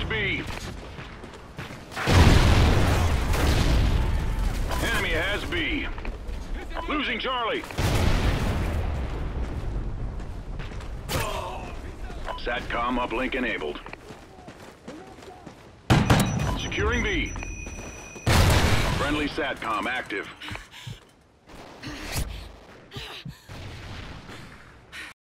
B. Enemy has B. Losing Charlie. SATCOM uplink enabled. Securing B. Friendly SATCOM active.